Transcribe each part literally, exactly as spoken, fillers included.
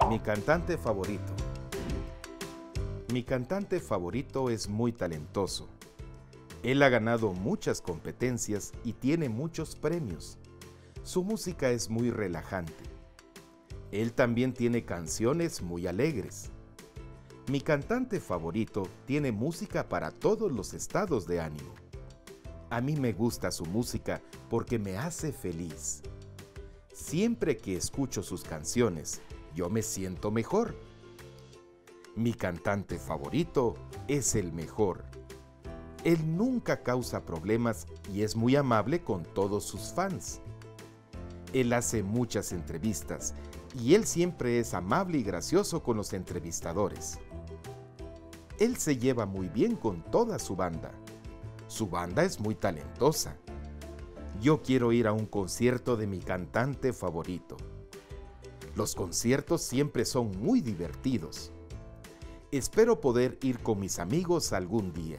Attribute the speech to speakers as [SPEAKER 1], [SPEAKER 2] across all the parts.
[SPEAKER 1] Mi cantante favorito. Mi cantante favorito es muy talentoso. Él ha ganado muchas competencias y tiene muchos premios. Su música es muy relajante. Él también tiene canciones muy alegres. Mi cantante favorito tiene música para todos los estados de ánimo. A mí me gusta su música porque me hace feliz. Siempre que escucho sus canciones, yo me siento mejor. Mi cantante favorito es el mejor. Él nunca causa problemas y es muy amable con todos sus fans. Él hace muchas entrevistas y él siempre es amable y gracioso con los entrevistadores. Él se lleva muy bien con toda su banda. Su banda es muy talentosa. Yo quiero ir a un concierto de mi cantante favorito. Los conciertos siempre son muy divertidos. Espero poder ir con mis amigos algún día.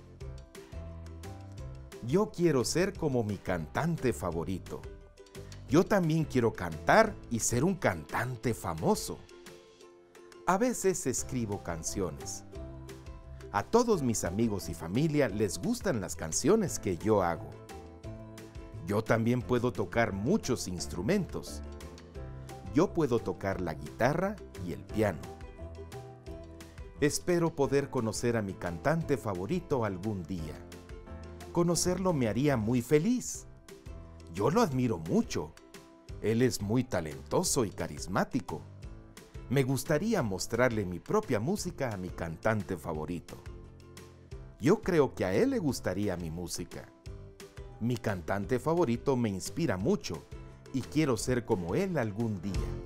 [SPEAKER 1] Yo quiero ser como mi cantante favorito. Yo también quiero cantar y ser un cantante famoso. A veces escribo canciones. A todos mis amigos y familia les gustan las canciones que yo hago. Yo también puedo tocar muchos instrumentos. Yo puedo tocar la guitarra y el piano. Espero poder conocer a mi cantante favorito algún día. Conocerlo me haría muy feliz. Yo lo admiro mucho. Él es muy talentoso y carismático. Me gustaría mostrarle mi propia música a mi cantante favorito. Yo creo que a él le gustaría mi música. Mi cantante favorito me inspira mucho y quiero ser como él algún día.